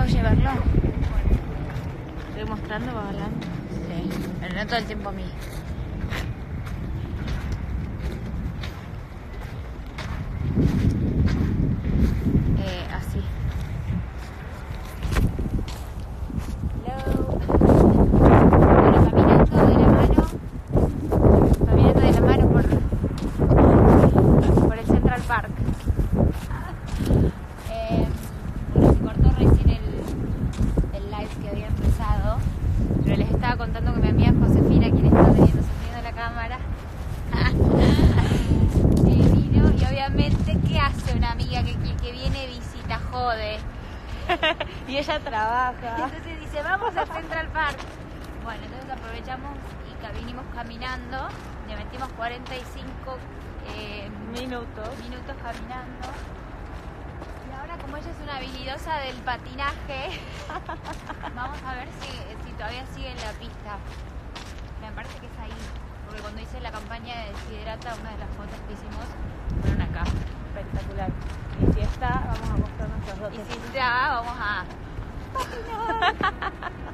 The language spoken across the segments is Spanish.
llevarlo? Estoy mostrando, va hablando. Sí, pero no todo el tiempo a mí. Así. Hello. Bueno, caminando de la mano por el Central Park. Bueno, se cortó recién el live que había empezado, pero les estaba contando que mi amiga Josefina, quien está sosteniendo la cámara, vino, y obviamente, ¿qué hace una amiga que viene visita? Jode. Y ella trabaja. Entonces dice, vamos a Central Park. Bueno, entonces aprovechamos y vinimos caminando, le metimos 45 minutos caminando. Y ahora, como ella es una habilidosa del patinaje, vamos a ver si todavía sigue en la pista. Me parece que es ahí, porque cuando hice la campaña de Deshidrata, una de las fotos que hicimos fueron acá. Espectacular. Y si está, vamos a mostrar nuestros dotes. Y si está, vamos a patinar.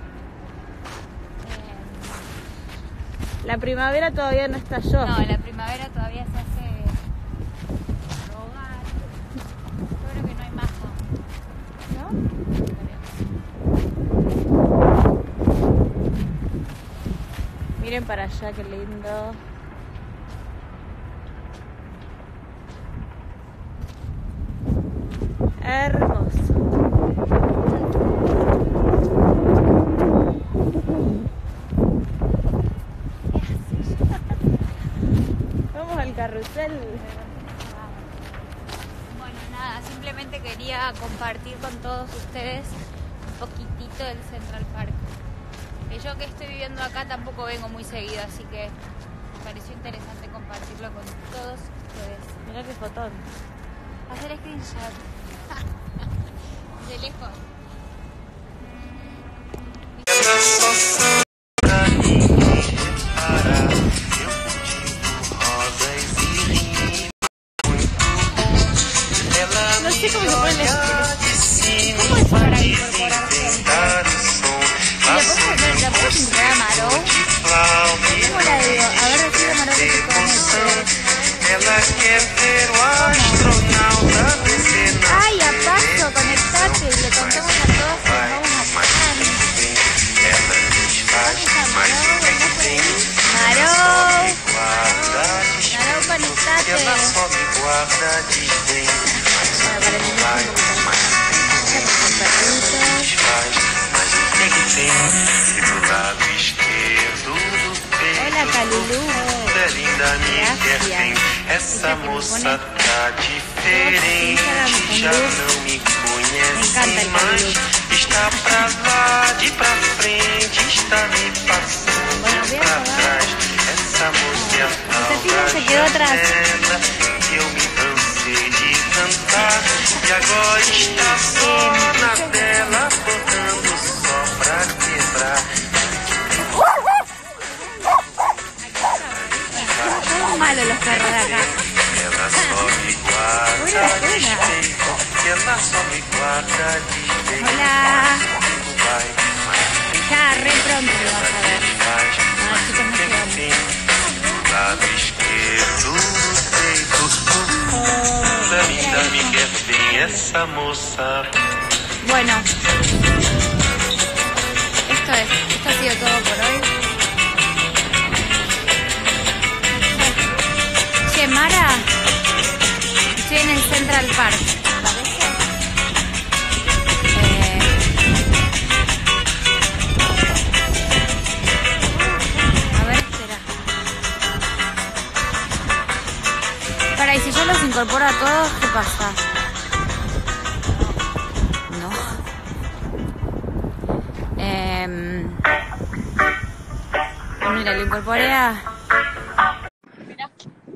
La primavera todavía no estalló. No, la primavera todavía se hace rogar. Yo creo que no hay más, ¿no? Miren para allá, qué lindo. Hermoso. Vamos al carrusel. Bueno, nada, simplemente quería compartir con todos ustedes un poquitito del Central Park. Que yo que estoy viviendo acá tampoco vengo muy seguido, así que me pareció interesante compartirlo con todos ustedes. Mirá qué fotón. Hacer screenshot. De lejos. No sé cómo se pone el... ¿Cómo es para incorporarse? ¿La puedo entrar a Marou? ¿Cómo la digo? A ver, decir a Marou que se conecte. Ay, a paso, conectate y le contamos a todos que vamos a pasar. Marou, conectate. Hola, Calulú. Gracias. Essa moça tá diferente, já não me conhece mais. Está pra lá, de pra frente, está me passando pra trás. Essa moça é a tal da Janela, que eu me cansei de cantar. E agora está só na tela, botando só pra quebrar. Son malos los perros de acá. Ela só me guarda despeito. Ela só me guarda despeito. Hola. Vai, Ya, re pronto lo vas a ver. mas enfim, lado esquerdo do peito, no fundo, ainda me quer bem essa moça. Bueno, esto ha sido todo por hoy. Che, Mara, estoy en el Central Park. A ver, espera. Para, y si yo los incorporo a todos, ¿qué pasa? Mira, lo incorporé a... Mira.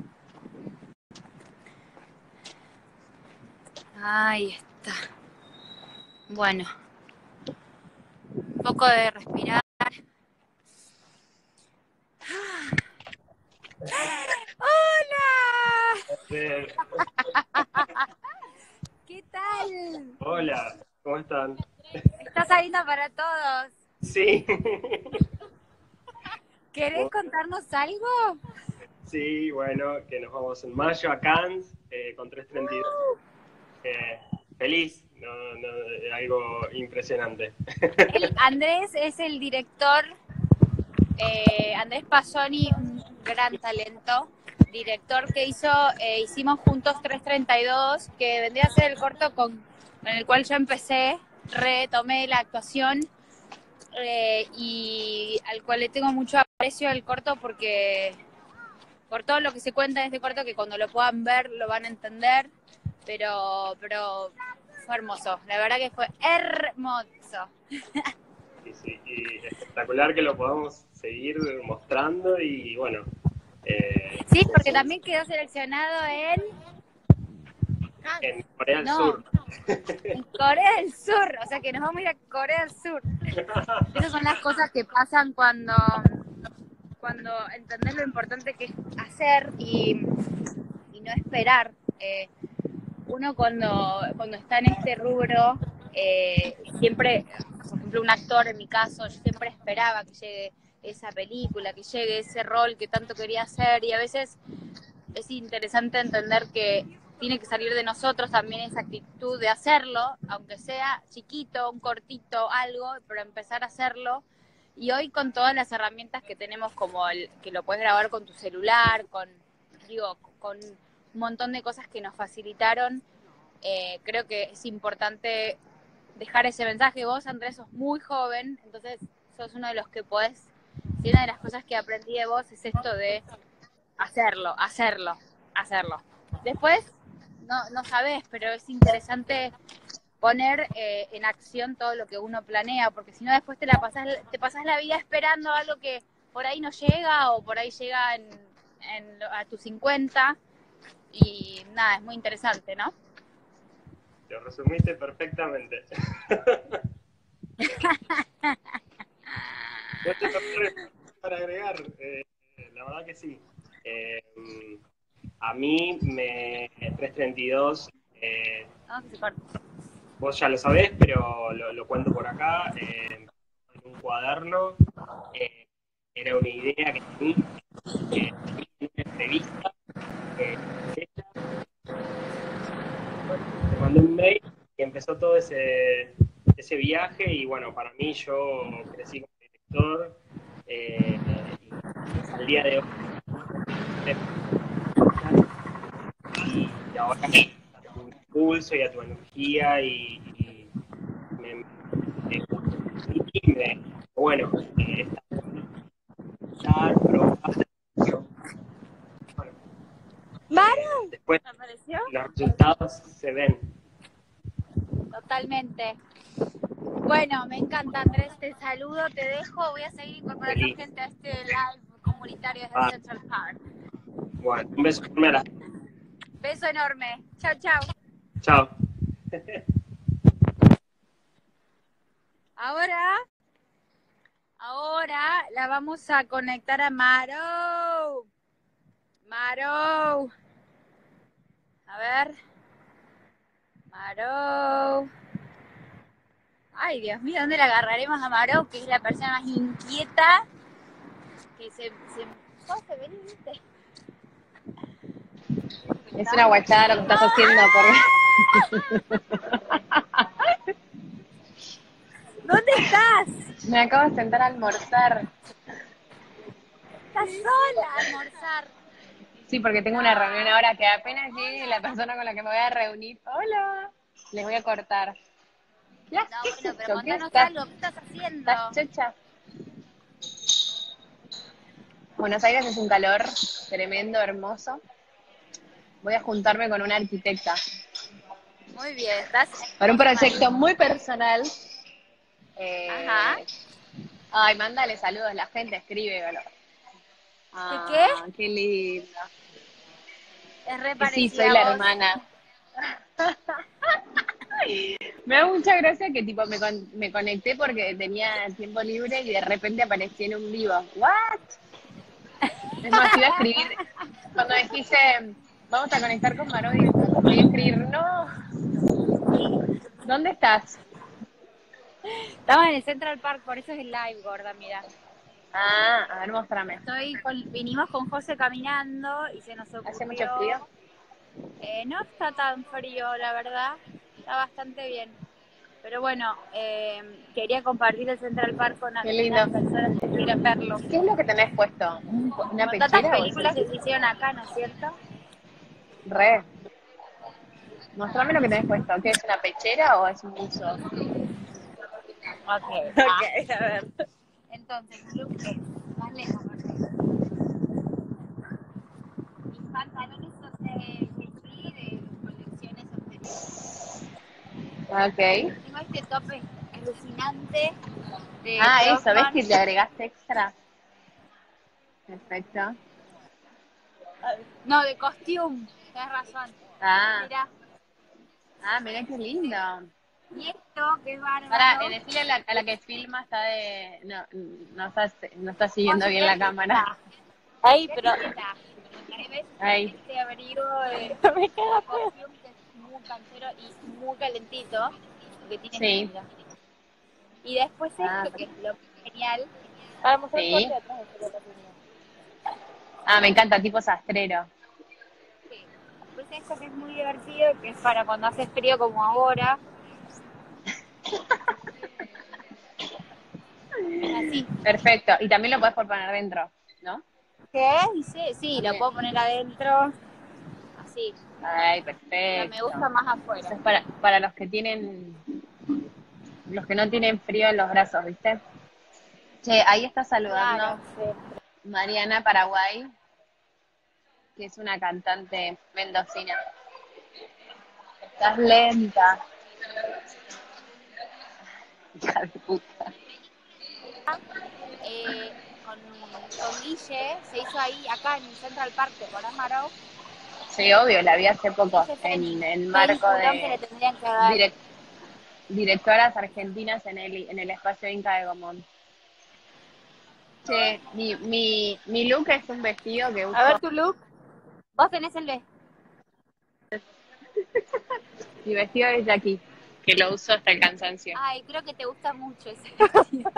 Ahí está. Bueno. Un poco de respirar. ¡Hola! ¿Qué tal? Hola, ¿Cómo están? Está saliendo para todos. Sí. ¿Querés contarnos algo? Sí, bueno, que nos vamos en mayo a Cannes con 332. Feliz, algo impresionante. Andrés es el director, Andrés Pasoni, un gran talento, director que hicimos juntos 332, que vendría a ser el corto con el cual yo empecé, retomé la actuación y al cual le tengo mucho aprecio al corto porque por todo lo que se cuenta en este corto, que cuando lo puedan ver lo van a entender, pero fue hermoso, la verdad que fue hermoso. Sí, y espectacular que lo podamos seguir mostrando y bueno. Sí, porque también quedó seleccionado en Corea del No. Sur. En Corea del Sur, o sea que nos vamos a ir a Corea del Sur. Esas son las cosas que pasan cuando entendés lo importante que es hacer y no esperar. Uno cuando está en este rubro, siempre, por ejemplo, un actor en mi caso, yo siempre esperaba que llegue esa película, que llegue ese rol que tanto quería hacer, y a veces es interesante entender que tiene que salir de nosotros también esa actitud de hacerlo, aunque sea chiquito, un cortito, algo, pero empezar a hacerlo. Y hoy con todas las herramientas que tenemos, como que lo puedes grabar con tu celular, con un montón de cosas que nos facilitaron, creo que es importante dejar ese mensaje. Vos, Andrés, sos muy joven, entonces sos uno de los que podés, y una de las cosas que aprendí de vos es esto de hacerlo. Después, no sabés, pero es interesante poner en acción todo lo que uno planea, porque si no después te pasás la vida esperando algo que por ahí no llega, o por ahí llega a tus 50, y nada, es muy interesante, ¿no? Lo resumiste perfectamente. No te para agregar, la verdad que sí. A mí 332, vos ya lo sabés, pero lo cuento por acá, en un cuaderno, era una idea que tenía, en una entrevista, me mandó un mail y empezó todo ese viaje, y bueno, para mí, yo crecí como director, y al día de hoy, y ahora a tu impulso y a tu energía, y bueno, después ¿Apareció? los resultados se ven. Totalmente. Bueno, me encanta, Andrés, te saludo, te dejo, voy a seguir incorporando gente a este live comunitario desde Central Park. Bueno, un beso enorme a la... Beso enorme. Chao, chao. Chao. Ahora la vamos a conectar a Maro. Maro. A ver. Maro. Ay, Dios mío, ¿dónde la agarraremos a Maro? Que es la persona más inquieta que se veniste. Es una guachada lo que estás haciendo, ¿Dónde estás? Me acabo de sentar a almorzar. ¿Estás sola a almorzar? Sí, porque tengo una reunión ahora que apenas llegue la persona con la que me voy a reunir. Hola. Les voy a cortar. Ya, No, ¿qué bueno, es pero esto? ¿Qué contanos estás? algo, ¿qué estás haciendo? ¿Estás chocha? Buenos Aires es un calor tremendo, hermoso. Voy a juntarme con una arquitecta. Muy bien, estás... Para un proyecto muy personal. Ajá. Ay, mándale saludos, la gente escribe, ¿verdad? ¿Qué? Qué lindo. Es re Y parecida sí, soy a la vos. hermana. Me da mucha gracia que tipo me conecté porque tenía tiempo libre y de repente aparecí en un vivo. ¿What? Es más, iba a escribir, cuando dijiste, vamos a conectar con Marodi, voy a escribir, no. ¿Dónde estás? Estamos en el Central Park, por eso es el live, gorda, mira. Ah, a ver, mostrame. Vinimos con José caminando y se nos ocurrió. ¿Hace mucho frío? No está tan frío, la verdad. Está bastante bien. Pero bueno, quería compartir el Central Park con Qué lindo. algunas personas que quieren verlo. ¿Qué es lo que tenés puesto? ¿Una Como tantas pechera o eso? películas que se hicieron acá, ¿no es cierto? Re. Mostrame lo que tenés puesto. ¿Qué es una pechera o es un buzo? Ok, a ver. Entonces, look es más lejos, mis pantalones son de G-Free, de colecciones anteriores. Ok. Tengo este tope alucinante de Ah, eso, ¿ves Crossman. que le agregaste extra? Perfecto. No, de costume, tenés razón. Ah, Mirá. mirá qué lindo. Y esto, que es Para, bárbaro. decirle a la que filma está de... No, no está siguiendo José, bien la cámara. ahí, pero ahí ves Ahí. este abrigo me queda costume que es muy canchero y muy calentito, porque tiene Sí. mira. Y después Ah, esto, que es lo genial. sí. Ah, me encanta, tipo sastrero. Sí. Después esto que es muy divertido, que es para cuando hace frío como ahora. Es así. Perfecto. Y también lo puedes poner dentro, ¿no? ¿Qué? Dice, sí, lo También. puedo poner adentro, así. Ay, Pero me perfecto. gusta más afuera. Eso es para los que no tienen frío en los brazos, ¿viste? Che, ahí está Claro, saludando sí. Mariana Paraguay, que es una cantante mendocina. Estás lenta. Hija de puta. Con Guille se hizo ahí, acá en Central Park, ¿te acordás, Maro? Sí, obvio, la vi hace poco Guille en Feni. el Qué marco disculón que le de tendrían que dar. directoras argentinas en el espacio Inca de Gomón. Che, mi look es un vestido que A uso. ver tu look. Vos tenés el de... Mi vestido es de aquí, que lo uso hasta el cansancio. Ay, creo que te gusta mucho ese vestido.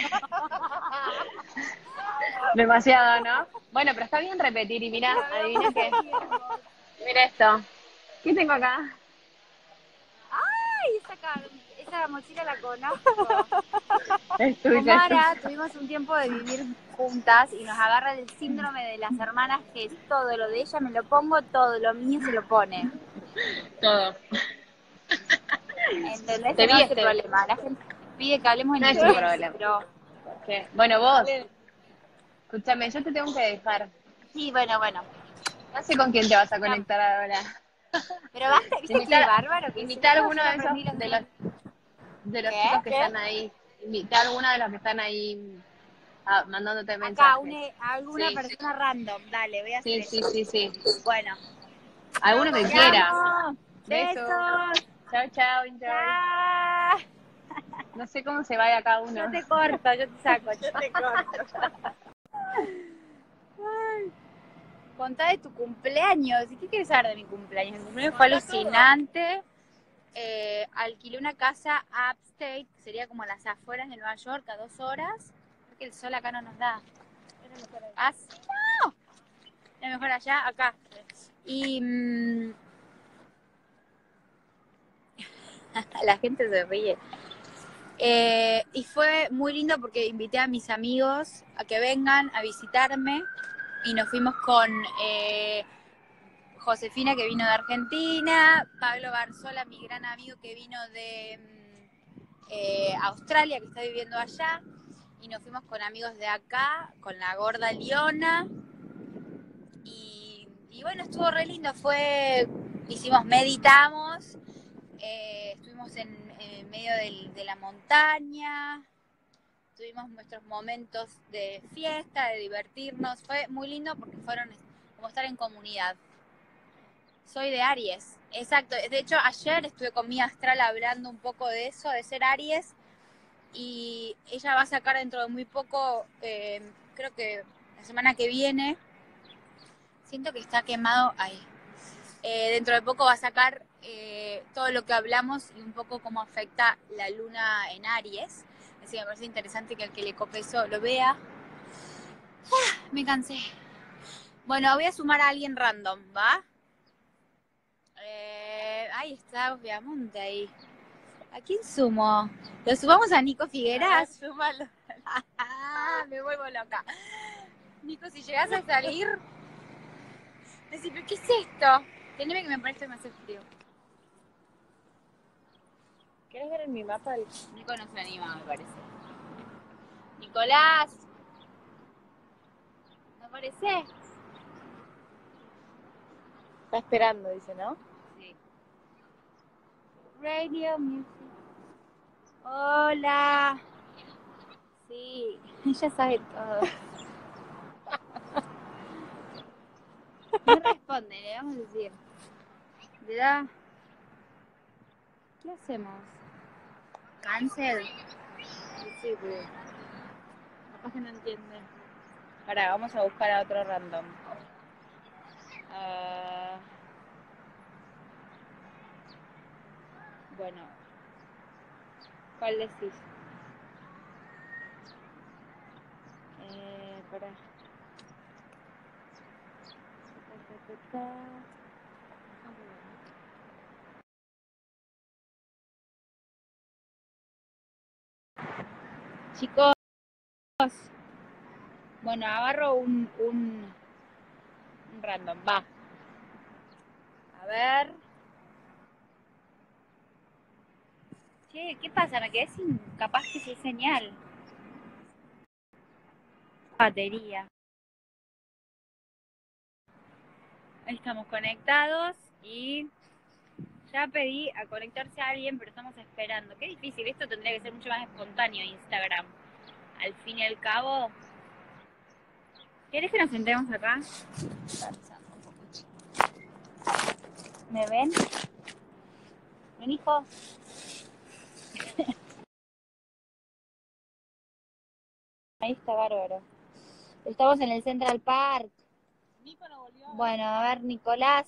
Demasiado, ¿no? Bueno, pero está bien repetir y mira, adivina qué. Mira esto. ¿Qué tengo acá? Ay, esa mochila la conozco. Es Con tuya, es Mara tuya. tuvimos un tiempo de vivir juntas y nos agarra el síndrome de las hermanas que es todo lo de ella me lo pongo, todo lo mío se lo pone. Todo. ¿Entendés? Te No vi es el problema. La gente pide que hablemos en No es un inglés, problema. pero... Bueno, vos, escúchame, yo te tengo que dejar. Sí, bueno. No sé con quién te vas a No, conectar ahora. pero basta, ¿viste qué Invitar, bárbaro que es invita a esto? alguno Yo lo de esos, aprendí los días. de los ¿Qué? chicos que están ahí. Invita a alguno de los que están ahí mandándote Acá, mensajes. a alguna Sí, persona random. Dale, voy a hacer sí, eso. sí, sí, sí. Bueno, Alguno que te quiera. amo. Besos. Besos. Chao, chao, enjoy. Chao. No sé cómo se vaya cada uno. Yo te corto, yo te saco, yo te corto. Ay, contá de tu cumpleaños. ¿Y qué quieres saber de mi cumpleaños? Mi cumpleaños fue alucinante. Alquilé una casa upstate, que sería como a las afueras de Nueva York, a 2 horas. Porque el sol acá no nos da. ¿Así? No. Es mejor allá, acá. Y la gente se ríe. Y fue muy lindo porque invité a mis amigos a que vengan a visitarme y nos fuimos con Josefina, que vino de Argentina, Pablo Barzola, mi gran amigo que vino de Australia, que está viviendo allá, y nos fuimos con amigos de acá, con la gorda Liona, y bueno, estuvo re lindo, meditamos, estuvimos en medio de la montaña, tuvimos nuestros momentos de fiesta, de divertirnos, fue muy lindo porque fueron como estar en comunidad. Soy de Aries, exacto, de hecho ayer estuve con mi astral hablando un poco de eso, de ser Aries, y ella va a sacar dentro de muy poco, creo que la semana que viene, siento que está quemado ahí. Dentro de poco va a sacar todo lo que hablamos y un poco cómo afecta la luna en Aries. Así que me parece interesante que el que le cope eso lo vea. Me cansé. Bueno, voy a sumar a alguien random, ¿va? Ahí está Viamonte ahí. ¿A quién sumo? ¿Lo sumamos a Nico Figueras? Súmalo. Me vuelvo loca. Nico, si llegas a salir, decís, ¿pero qué es esto? Teneme que me parece más frío. ¿Quieres ver en mi mapa? Nico no se anima, me parece. Nicolás. ¿No parece? Está esperando, dice, ¿no? Sí. Radio Music. Hola. Sí, ella sabe todo. No responde, le vamos a decir. ¿Le da? ¿Qué hacemos? ¿Cancel? Sí, pero capaz que no entiende. Ahora, vamos a buscar a otro random. Bueno, ¿cuál decís? Para. Chicos, bueno, agarro un random, va. A ver. Che, ¿qué pasa? Me quedé sin capaz que sea señal. Batería. Ahí estamos conectados y ya pedí a conectarse a alguien, pero estamos esperando. Qué difícil, esto tendría que ser mucho más espontáneo Instagram. Al fin y al cabo. ¿Querés que nos sentemos acá? ¿Me ven? ¿Ven, hijo? Ahí está bárbaro. Estamos en el Central Park. Nico no volvió. Bueno, a ver, Nicolás.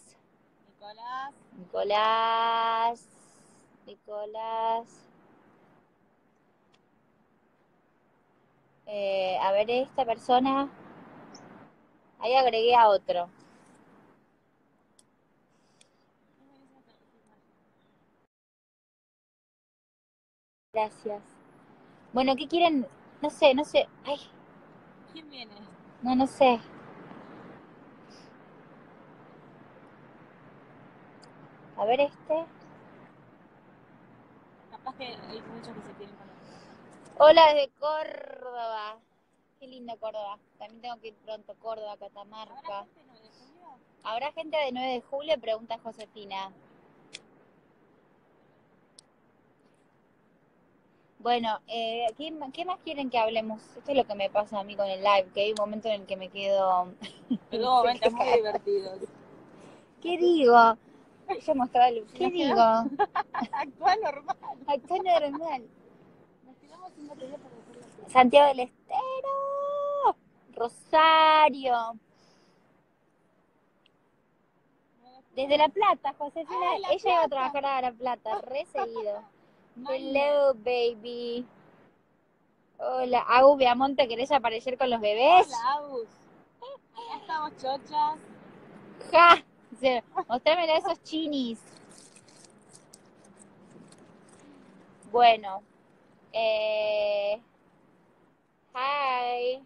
A ver, esta persona. Ahí agregué a otro. Gracias. Bueno, ¿qué quieren? No sé. Ay, ¿Quién viene? no sé. A ver este. Capaz que hay muchos que se quieren conocer. Hola desde Córdoba. Qué lindo Córdoba. También tengo que ir pronto. Córdoba, Catamarca. ¿Habrá gente de 9 de julio? Pregunta Josefina. Bueno, ¿qué más quieren que hablemos? Esto es lo que me pasa a mí con el live, que hay un momento en el que me quedo... Hay momentos muy divertidos. ¿Qué digo? Ella mostraba el... ¿Qué digo? Actúa normal. Actúa normal. Nos tiramos un batería para hacer la Santiago del Estero. Rosario. Desde La Plata, Josefina. Ella iba a trabajar a La Plata, re seguido. Hello, baby. Hola, Agus Viamonte, ¿querés aparecer con los bebés? Hola, Agus. Acá estamos chochas. ¡Ja! Mostrámelo a esos chinis. Bueno. Hi.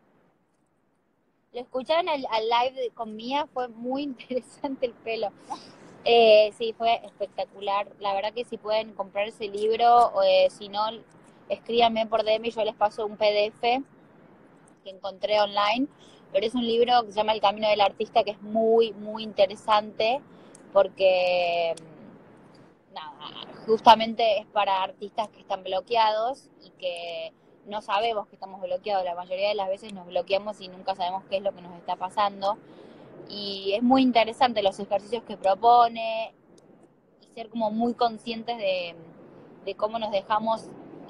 Lo escucharon al live con Mía, fue muy interesante el pelo. Sí, fue espectacular. La verdad que si pueden comprar ese libro, si no, escríbanme por DM y yo les paso un PDF que encontré online. Pero es un libro que se llama El Camino del Artista, que es muy, muy interesante porque, nada, justamente es para artistas que están bloqueados y que no sabemos que estamos bloqueados. La mayoría de las veces nos bloqueamos y nunca sabemos qué es lo que nos está pasando. Y es muy interesante los ejercicios que propone y ser como muy conscientes de cómo nos dejamos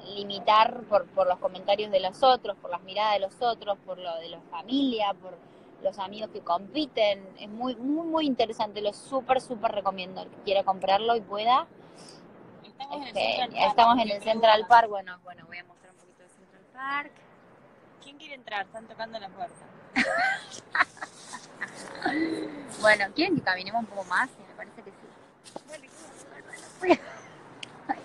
limitar por los comentarios de los otros, por las miradas de los otros, por lo de la familia, los amigos que compiten. Es muy, muy, muy interesante. Lo súper, súper recomiendo. El que quiera comprarlo y pueda. Estamos en el Central Park. Bueno, voy a mostrar un poquito del Central Park. ¿Quién quiere entrar? Están tocando la puerta. Bueno, ¿quieren que caminemos un poco más? Sí, me parece que sí. Ahí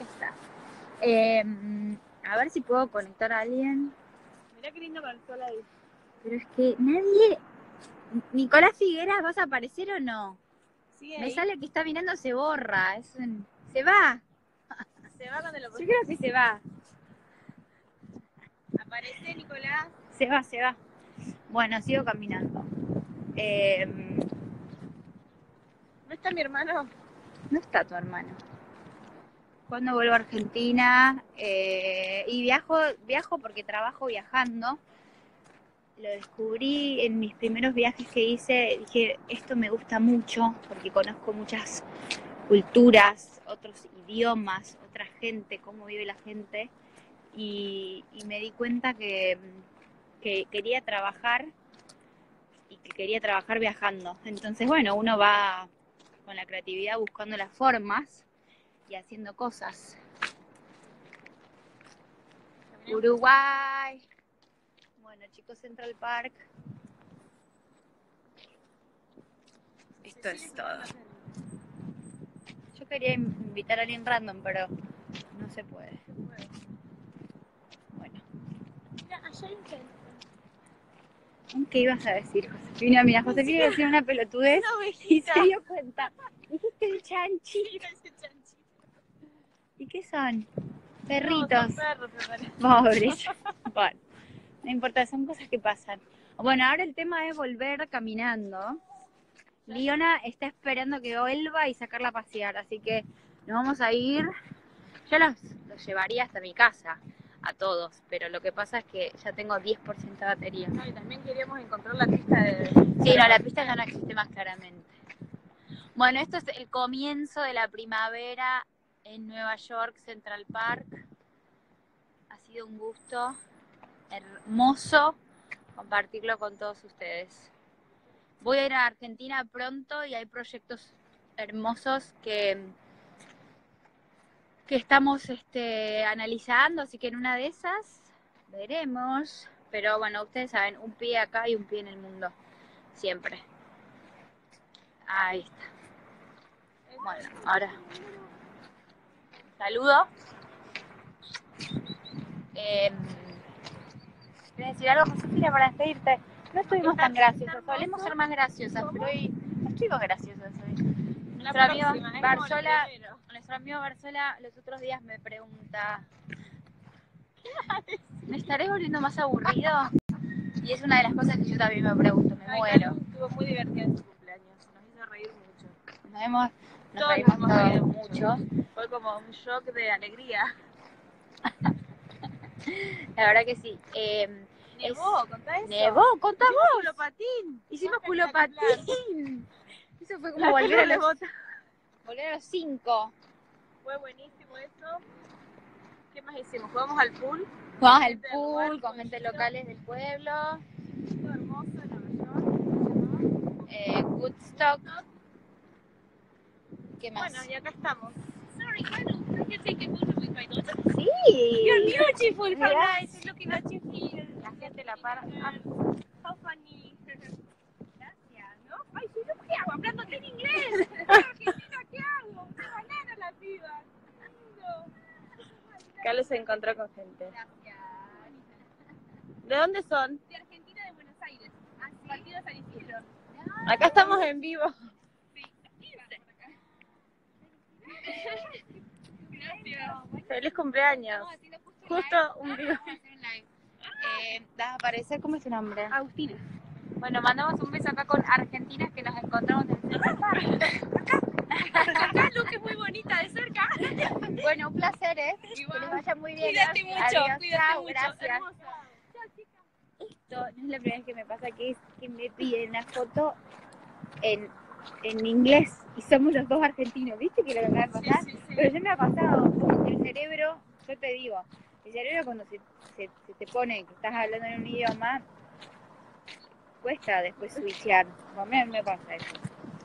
está. A ver si puedo conectar a alguien. Mirá qué lindo Barzola ahí. Pero es que nadie... Nicolás Figueras, ¿vas a aparecer o no? Sigue Me ahí. sale que está mirando, se borra. Se va. Se va cuando lo Yo creo que se va. aparece, Nicolás. Se va. Bueno, sigo caminando. ¿No está mi hermano? No está tu hermano. Cuando vuelvo a Argentina y viajo porque trabajo viajando. Lo descubrí en mis primeros viajes que hice. Dije, esto me gusta mucho porque conozco muchas culturas, otros idiomas, otra gente, cómo vive la gente. Y me di cuenta que quería trabajar y que quería trabajar viajando. Entonces, bueno, uno va con la creatividad buscando las formas y haciendo cosas. Uruguay. Bueno, chicos, Central Park. Esto es todo. Yo quería invitar a alguien random, pero no se puede. Bueno. Mira, allá hay un chanchito. ¿Qué ibas a decir, Josefina? Mira, Josefina iba a decir una pelotudez Una y ovejita. se dio cuenta. Dijiste el chanchi. Mira ese chanchito. ¿Y qué son? No, Perritos. son perros, me parece. Pobres. Bueno, no importa, son cosas que pasan. Bueno, ahora el tema es volver caminando. Liona está esperando que vuelva y sacarla a pasear, así que nos vamos a ir. Yo los llevaría hasta mi casa, a todos, pero lo que pasa es que ya tengo 10% de batería. No, y también queríamos encontrar la pista de... Sí, no, la pista ya no existe más claramente. Bueno, esto es el comienzo de la primavera en Nueva York, Central Park. Ha sido un gusto hermoso compartirlo con todos ustedes. Voy a ir a Argentina pronto y hay proyectos hermosos que estamos analizando, así que en una de esas veremos. Pero bueno, ustedes saben, un pie acá y un pie en el mundo, siempre. Ahí está. Bueno, ahora saludo. ¿Quieres decir algo, Josefina, para despedirte? No estuvimos tan graciosas, solemos ser más graciosas, pero hoy no estuvimos graciosas hoy. Nuestro amigo Barzola los otros días me pregunta, ¿me estaré volviendo más aburrido? Y es una de las cosas que yo también me pregunto, me muero. Estuvo muy divertido en su cumpleaños, nos hizo reír mucho. Nos Todos reímos nos hemos reído todos mucho. Fue como un shock de alegría. La verdad que sí. Nevó, contá eso. Nevó, contá Hicimos vos. culopatín. Hicimos Fue culopatín. Eso fue como La volver a le los bota. 5. Fue buenísimo eso. ¿Qué más hicimos? Jugamos al pool. Jugamos al Gente del pool lugar, con gente pueblito. locales del pueblo. Todo hermoso en Nueva York. Woodstock. ¿Qué más? Bueno, y acá estamos. Sorry, I can take a photo with my daughter. Sí. You're beautiful, how Gracias. nice, looking at you here. La gente la para. How funny. Gracias, ¿no? Ay, si yo qué hago, hablando en inglés. Argentina, ¿qué hago? ¡Qué banana la piba! Carlos se encontró con gente. Gracias. ¿De dónde son? De Argentina, de Buenos Aires. Partido San Isidro. Acá estamos en vivo. Gracias. Feliz cumpleaños. Justo un vivo. ¿Das a aparecer? ¿Cómo es tu nombre? Agustina. Bueno, mandamos un beso acá con Argentinas que nos encontramos en Central Park. Acá Lu, que es muy bonita de cerca. Bueno, un placer, ¿eh? Igual. Que les vaya muy bien. Cuídate mucho, Adiós, cuídate chao, mucho. gracias. Hermosa. Esto no es la primera vez que me pasa, que es que me piden una foto en inglés y somos los dos argentinos, ¿viste que lo que acaba de pasar? Sí. Pero ya me ha pasado, el cerebro, yo te digo, el cerebro cuando se te pone que estás hablando en un idioma, cuesta después switchear. A mí me pasa eso.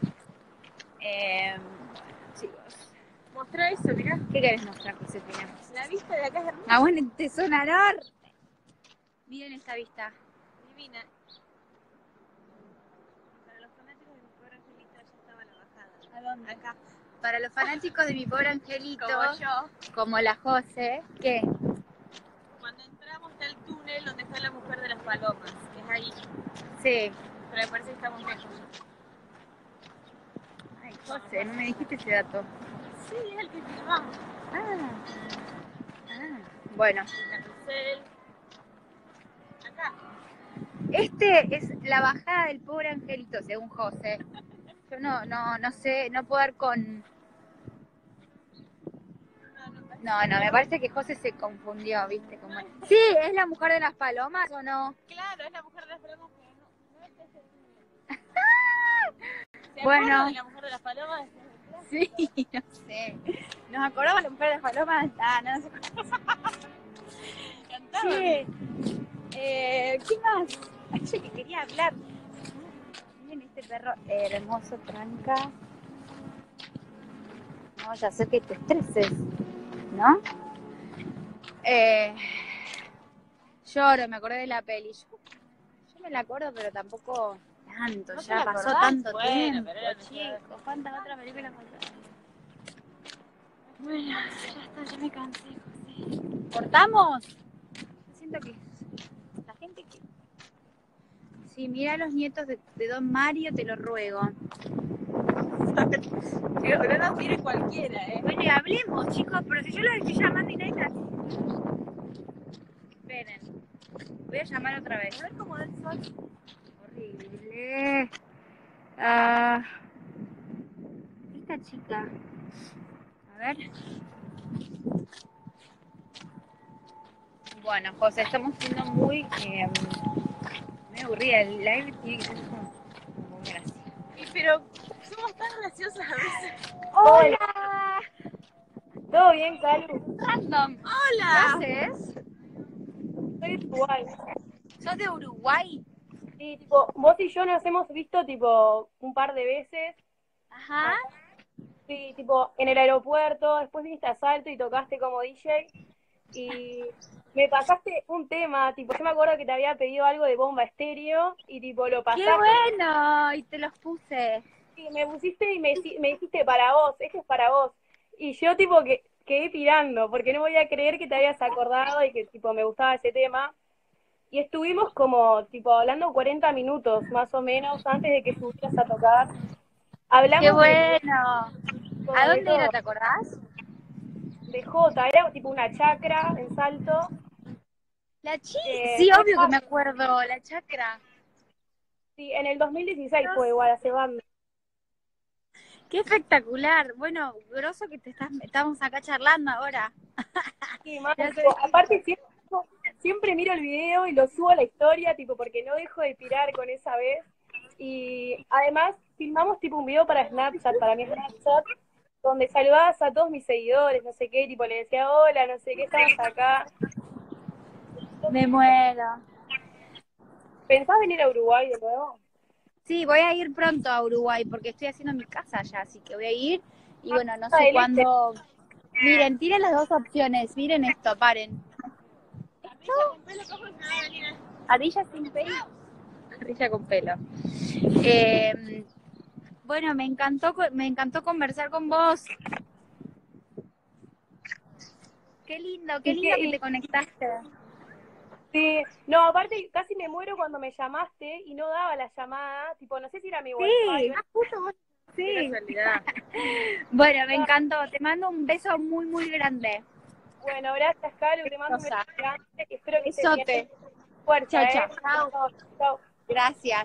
Chicos, Mostrá eso, mirá. ¿qué querés mostrar, Josefina? La vista de acá es hermosa. Ah, bueno, te suena enorme. Miren esta vista. Divina. Para los fanáticos de mi pobre angelito ya estaba la bajada. ¿A dónde? Acá. Para los fanáticos de mi pobre angelito, Como yo. como la Jose, ¿qué? Cuando entramos del túnel donde está la mujer de las palomas, que es ahí. Sí. Pero me parece que estamos lejos. Ay, Jose, no me dijiste ese dato. Sí, es el que filmamos. Bueno, Carrusel. Acá. este es la bajada del pobre angelito, según José. Yo no sé, no puedo dar con... No, me parece que José se confundió, ¿viste? Como... Sí, ¿es la mujer de las palomas o no? Claro, es la mujer de las palomas, pero no es ese túnel. ¿Se Bueno. acuerdan de la mujer de las palomas? Sí, no sé. ¿Nos acordamos de la mujer de las palomas? Ah, no sé. Cantaba. Sí. ¿Qué más? Yo que quería hablar. Miren este perro hermoso, tranca. No vaya a ser que te estreses, ¿no? Lloro, me acordé de la peli. Yo me la acuerdo, pero tampoco tanto. ¿No te Ya la pasó acordás? tanto Bueno, tiempo, pero era chicos. ¿Cuántas otras películas faltan? Bueno, ya está, ya me cansé, José. ¿Cortamos? Siento que la gente que... Sí, mira a los nietos de Don Mario, te lo ruego. No nos mire cualquiera, Bueno, y hablemos, chicos, pero si yo los estoy llamando y nadie me hace. Esperen. Voy a llamar otra vez. A ver cómo da el sol. Horrible. Esta chica. A ver. Bueno, José, estamos siendo muy aburrida. El live tiene que ser como muy gracioso. Pero somos tan graciosas a veces. ¡Hola! ¿Todo bien, Calu? Random. ¡Hola! ¿Qué haces? Soy de Uruguay. ¿Sos de Uruguay? Y tipo, vos y yo nos hemos visto tipo un par de veces. Ajá. Sí, tipo, en el aeropuerto, después viniste a Salto y tocaste como DJ. Y me pasaste un tema, tipo, yo me acuerdo que te había pedido algo de Bomba Estéreo y tipo lo ¡Qué pasaste bueno! Y te los puse. y me pusiste y me dijiste para vos, este es para vos. Y yo tipo que quedé pirando, porque no voy a creer que te habías acordado y que tipo me gustaba ese tema. Y estuvimos como tipo hablando 40 minutos más o menos antes de que subieras a tocar. ¡Qué Hablamos bueno! ¿A de dónde era, todo, te acordás? de Jota, era tipo una chacra en Salto. Sí, obvio que me acuerdo, la chacra. Sí, en el 2016 fue igual, hace banda. ¡Qué espectacular! Bueno, grosso que estamos acá charlando ahora. Sí, más, Ya tipo, sabes qué. aparte siempre miro el video y lo subo a la historia, tipo, porque no dejo de pirar con esa vez. Y además filmamos tipo un video para Snapchat, para mi Snapchat, donde saludabas a todos mis seguidores, no sé qué, tipo le decía hola, no sé qué, estamos acá. Me muero. ¿Pensás venir a Uruguay de nuevo? Sí, voy a ir pronto a Uruguay porque estoy haciendo mi casa allá, así que voy a ir. Y bueno, no sé de leche. cuándo. Miren, tiren las dos opciones. Miren esto, paren. Ardilla con pelo, ¿cómo se va a venir? Ardilla sin pelo. Ardilla con pelo. Bueno, me encantó conversar con vos. Qué lindo que te conectaste. Sí, no, aparte casi me muero cuando me llamaste y no daba la llamada, tipo, no sé si era mi wifi. Sí, justo vos. Qué Sí. casualidad. Bueno, me encantó. Te mando un beso muy, muy grande. Bueno, gracias, Calu, te mando un beso grande y espero que estés Besote. bien. Fuerza, Chao, chao. Chao. Chao. Gracias.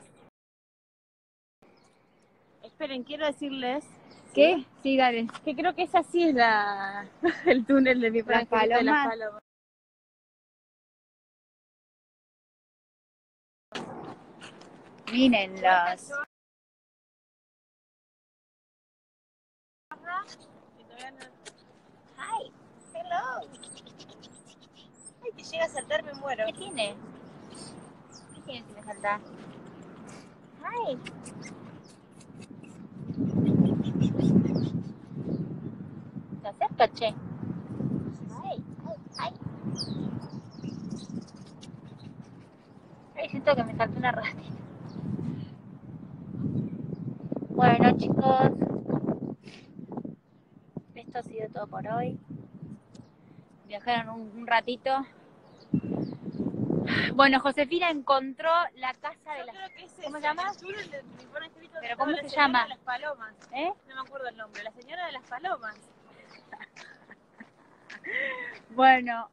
Esperen, quiero decirles ¿Qué? Sí, dale. que creo que esa sí es el túnel de mi Las franquita de las palomas. palomas. Mírenlos. Y todavía no- Hi. Hello. Ay, que llega a saltar me muero. ¿Qué tiene? ¿Qué tiene si me salta? Ay. ¿Te acerca, che? Ay, ay, ay. Ay, siento que me saltó una ratita. Bueno, chicos, esto ha sido todo por hoy. Viajaron un ratito. Bueno, Josefina encontró la casa de las... ¿Cómo se llama? ¿Pero cómo se llama? De las palomas. ¿Eh? No me acuerdo el nombre. La señora de las palomas. Bueno,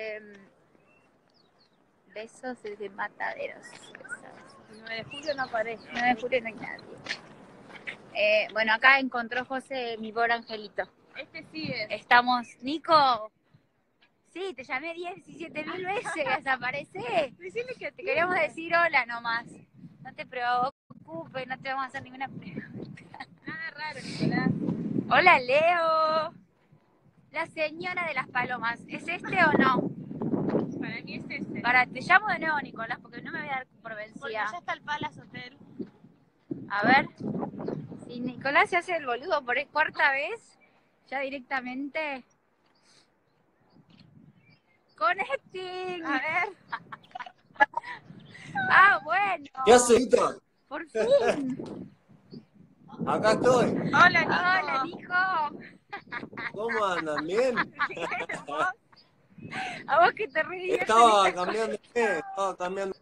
besos desde Mataderos. El 9 de julio no aparece. 9 de julio no hay nadie. Bueno, acá encontró José mi pobre angelito. Este sí es. Estamos, Nico. Sí, te llamé 17.000 veces, desaparecé. Decirle que Te queríamos decir hola nomás. No te preocupes, no te vamos a hacer ninguna pregunta. nada raro, Nicolás. Hola, Leo. La señora de las palomas. ¿Es este o no? Para mí es este. Para, te llamo de nuevo, Nicolás, porque no me voy a dar por Porque vencida. ya está el Palace Hotel. A ver. Si Nicolás se hace el boludo por cuarta vez, ya directamente... Connecting. A ver. Ah, bueno. ¿Qué haces, Vita? Por fin. Acá estoy. Hola, Nico. Hola, Nico. ¿Cómo andan? ¿Bien? A vos que te ríes. Estaba cambiando.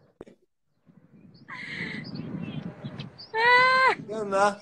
¿Qué onda?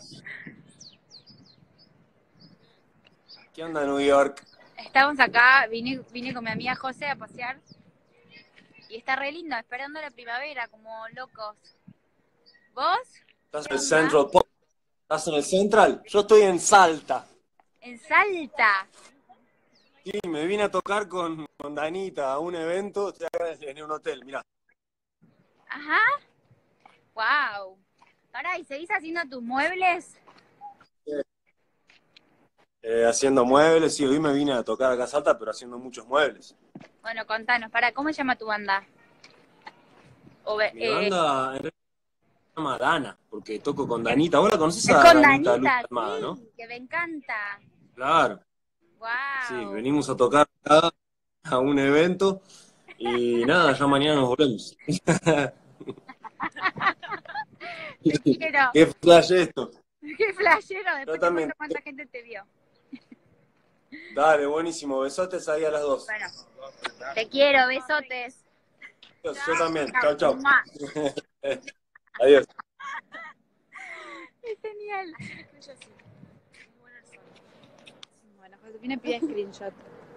¿Qué onda, New York? Estamos acá, vine con mi amiga José a pasear. Y está re lindo, esperando la primavera, como locos. ¿Vos? ¿Estás en el Central Park? ¿Estás en el Central? Yo estoy en Salta. En Salta. Sí, me vine a tocar con Danita a un evento. Estoy acá en un hotel, mirá. Ajá. Wow. Pará, ¿y seguís haciendo tus muebles? Haciendo muebles, sí, hoy me vine a tocar acá a Salta, pero haciendo muchos muebles. Bueno, contanos, pará, ¿cómo se llama tu banda? Mi banda en realidad se llama Dana, porque toco con Danita. ¿Vos la conocés Es a con Danita Luz Danita, Armada, sí, no? que me encanta. Claro. Wow. Sí, venimos a tocar acá a un evento y nada, ya mañana nos volvemos. Pero, Qué flash esto. qué flashero, después te también. cuento cuánta gente te vio. Dale, buenísimo. Besotes ahí a las dos. Bueno, te quiero, besotes. Yo también. Chau, chau. Mua. Adiós. Es genial. Bueno, Josefina pide screenshot.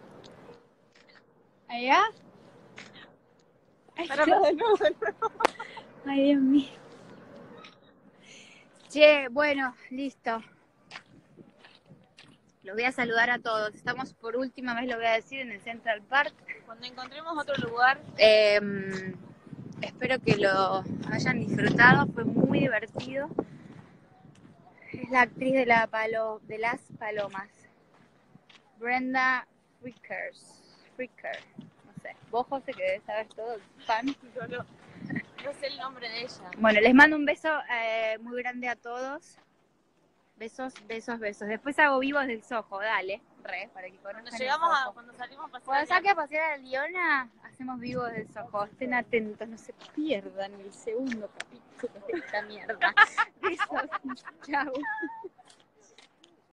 ¿Ahí va? Ay, Ay, Dios mío. Che, bueno, listo. Los voy a saludar a todos. Estamos por última vez, lo voy a decir, en el Central Park. Cuando encontremos otro lugar. Espero que lo hayan disfrutado. Fue muy divertido. Es la actriz de las palomas. Brenda Fricker. No sé. Vos, José, que debes saber todo, fan. No sé el nombre de ella. Bueno, les mando un beso muy grande a todos. Besos, besos, besos. Después hago vivos del Soho, dale. Para que conozcan. Cuando salimos a pasear. Cuando saque a pasear a Liona, hacemos vivos del Soho. Estén atentos, no se pierdan el segundo capítulo de esta mierda. Besos, chao.